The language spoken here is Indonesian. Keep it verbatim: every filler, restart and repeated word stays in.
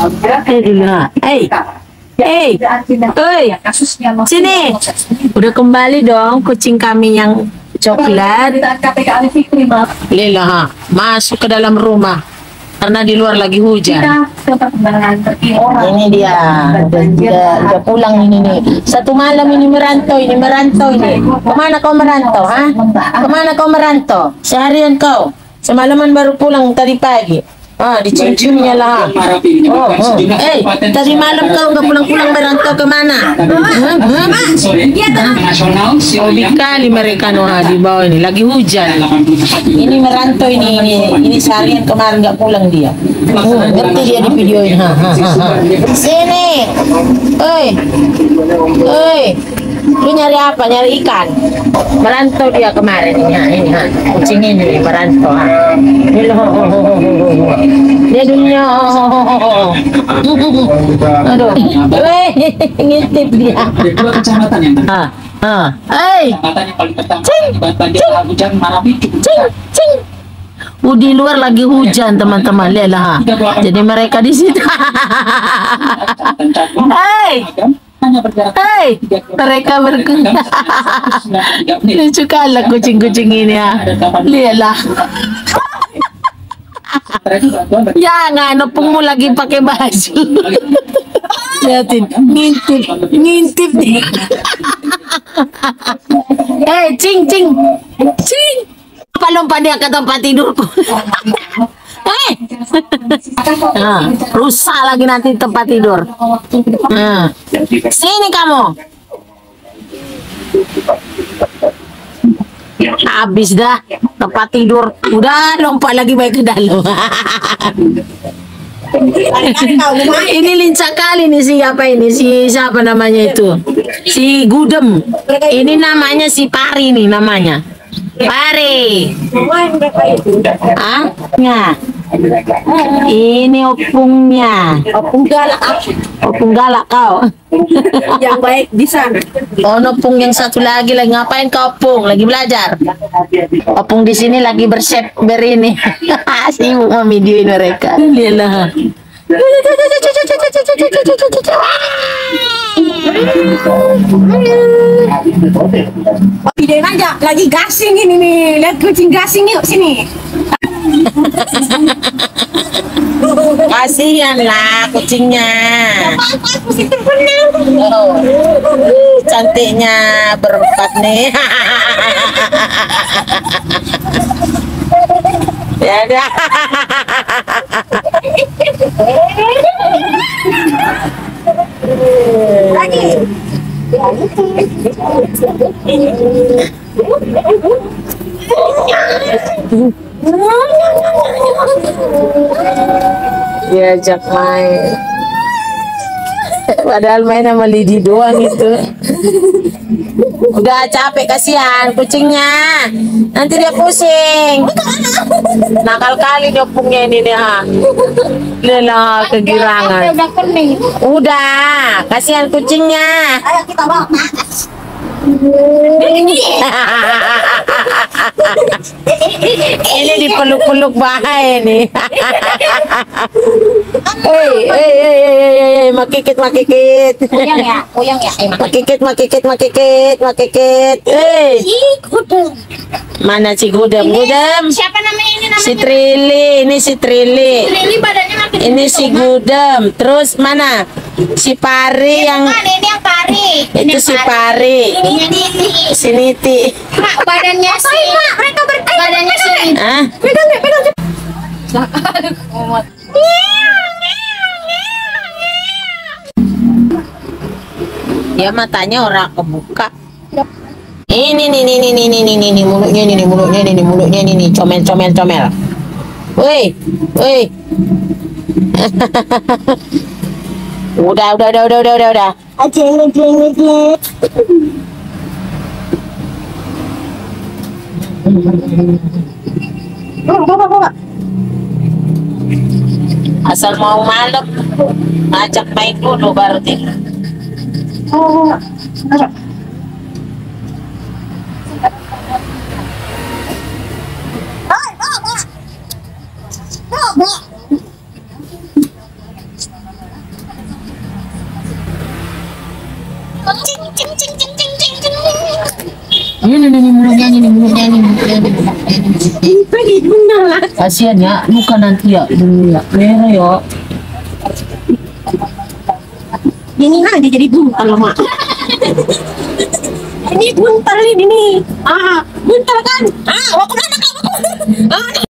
Eh dulu. Eh. Eh. Oi. Sini. Udah kembali dong kucing kami yang coklat. Lila, masuk ke dalam rumah. Karena di luar lagi hujan. Ini dia, udah, udah, udah pulang ini nih. Satu malam ini merantau, ini merantau ini. Kemana kau merantau, ha? Kemana kau merantau? Seharian kau. Semalaman baru pulang tadi pagi. Ah, dicium-ciumnya lah. Oh, oh. Eh, tadi malam kau nggak pulang-pulang merantau kemana? Oh, kali mereka Noah di bawah ini lagi hujan. Ini merantau ini ini ini seharian kemarin nggak pulang dia. Oh, ngerti dia di video ini. Ha, ha, ha, ha. Sini, oi, oi. Lu nyari apa? Nyari ikan. Merantau dia kemarin ini, ha, ini ha. Kucing ini merantau. Ha. Ini loh. Dia dunia. Aduh. Weh, ngintip dia. Ada dua kecamatan yang Ha. Ha. Hey. kecamatan yang paling pertama Cing. banjir lahar hujan Marapi cukup Cing, cing. Oh, di luar lagi hujan teman-teman, lihatlah. Jadi mereka di situ. Hey. hanya berjarak Hey, mereka berkuda. Lucu kali kucing-kucing ini ya. Lihatlah. Jangan, opungmu lagi pakai baju. Lihatin, ngintip, ngintip nih. Eh, cing, cing, cing. Apa lompat dia ke tempat tidurku? Eh, nah, rusak lagi nanti tempat tidur. Nah, sini kamu. Habis dah tempat tidur. Udah lompat lagi baik ke dalam. Ini lincah kali nih si apa ini si siapa namanya itu? Si Gudem. Ini namanya si Pari nih namanya. Pari. Ah, nah. Ini opungnya. Opung galak, Opung galak kau. yang baik di sana. Oh, opung yang satu lagi lagi ngapain kau opung? Lagi belajar. Opung di sini lagi bersep berini. Sibuk mau videoin mereka. Lihatlah. Videoin aja, lagi gasing ini nih. Lihat kucing gasing yuk sini. Kasihan lah kucingnya. Oh, cantiknya berempat nih. Ya dah. Lagi. Diajak main. Padahal main sama Lidi doang itu. Udah capek kasihan kucingnya. Nanti dia pusing. Nakal kali dia opungnya ini nih ha. Lelah kegirangan. Udah kuning. Udah, kasihan kucingnya. Ayo kita bawa ke atas. Ini dipeluk-peluk bahaya nih. Hei, hei, hei, hei, hei, makikit, makikit. Uyang ya, uyang ya. Eh, Makikit, makikit, makikit, makikit. Hei, Gudem. mana si Gudem? Gudem. Siapa namanya ini namanya? Si Trili, ini si Trili. Lili badannya makin Ini si Gudem. Terus mana? Si Pari yang Bukan, ini yang Pari. itu si Pari. Ini Niti. Si Niti. Mak, badannya si mereka ber badannya si Hah? pegang deh, pegang deh. Ya matanya orang kebuka. Ini nih nih nih nih nih nih nih nih mulutnya nih nih mulutnya nih nih mulutnya nih nih comel comel comel. Woi, woi. Udah udah udah udah udah udah udah. Ajeng ajeng ajeng. Bawa bawa bawa. Asal mau malam, ngajak main dulu baru tidur. Bawa bawa. Bawa bawa. Bawa bawa. Ini nih nih mulutnya ini nih mulutnya ini mulutnya ini mulutnya ini. Pergi benar lah. Kasihan ya, luka nanti ya, dulu ya, merah ya. Ini aja jadi buntal mak. Ini buntal ini nih. Ah, buntal kan? Ah, aku mana kamu? Ah,